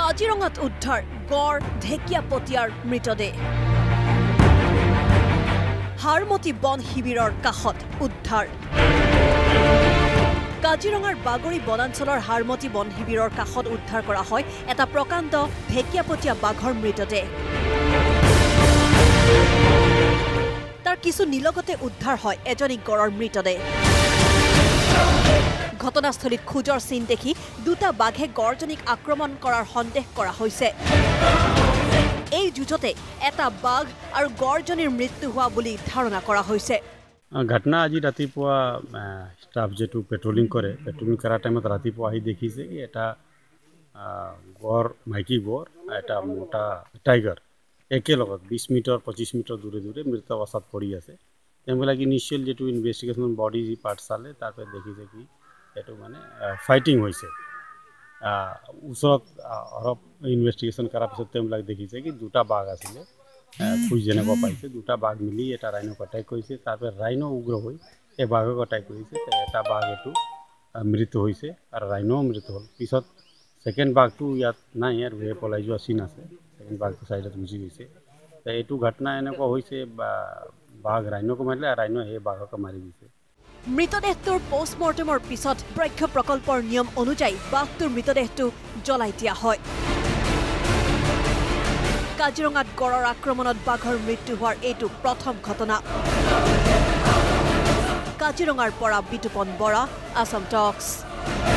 কাজিৰঙাত উদ্ধাৰ গড় ঢেকিয়াপতীয়াৰ মৃতদেহ হাৰমতি বন শিবিৰৰ কাষত উদ্ধাৰ কাজিৰঙাৰ বাগৰি বনাঞ্চলৰ হাৰমতি বন শিবিৰৰ কাষত উদ্ধাৰ কৰা হয় এটা প্ৰকাণ্ড ঢেকিয়াপতীয়া বাঘৰ মৃতদেহ তাৰ কিছু নিলগতে উদ্ধাৰ হয় এজনী গড়ৰ মৃতদেহ ঘটনাস্থলীত খুজৰ চিন দেখি দুটা বাঘে গড়জনীক আক্ৰমণ কৰাৰ সন্দেহ কৰা হৈছে এই যুঁজতে এটা বাঘ আৰু গড়জনীৰ মৃত্যু হোৱা বুলি ধাৰণা কৰা হৈছে ঘটনা আজি ৰাতিপুৱা ষ্টাফ যেটো পেট্ৰলিং কৰাৰ টাইমত ৰাতিপুৱা আহি দেখিছে কি এটা গড় মাইকী গড় এটা মোটা টাইগাৰ একেলগত 20 মিটাৰ 25 মিটাৰ দূৰে দূৰে মৃত অৱস্থাত পৰি আছে তেওঁবিলাক ইনিশিয়েল যেটো ইনভেষ্টিগেশ্যন বডি যি পাৰ্ট চালে তাৰপৰা দেখিছে কি এটো মানে ফাইটিং হৈছে ওচৰত অলপ ইনভেষ্টিগেশ্যন কৰাৰ পিছত তেওঁবিলাক দেখিছে কি দুটা বাঘ আছিলে খুঁজ যেনেকুৱা পাইছে দুটা বাঘ মিলি এটা ৰাইনক এটাক কৰিছে তাৰপৰা ৰাইনো উগ্ৰ হৈ এই বাঘক এটাক কৰিছে এটা বাঘ এটো মৃত হৈছে আৰু ৰাইনো মৃত হ'ল পিছত সেকেন্ড বাঘটো ইয়াত নাই আৰু হে পলাই যোৱা চিন আছে সেকেন্ড বাঘটো সাইডত গুচি গৈছে এইটো ঘটনা এনেকুৱা হৈছে বাঘ ৰাইনক মাৰিলে আৰু ৰাইনো হে বাঘক মাৰি দিছে মৃতদেহটোৰ পোষ্টমৰ্টেমৰ পিছত বৃক্ষ প্ৰকল্পৰ নিয়ম অনুযায়ী বাঘটোৰ মৃতদেহটো জ্বলাই দিয়া হয় কাজিৰঙাত গড়ৰ আক্ৰমণত বাঘৰ মৃত্যু হোৱাৰ এইটো প্ৰথম ঘটনা কাজিৰঙাৰ পৰা বিতুপন বৰা আসাম টক্স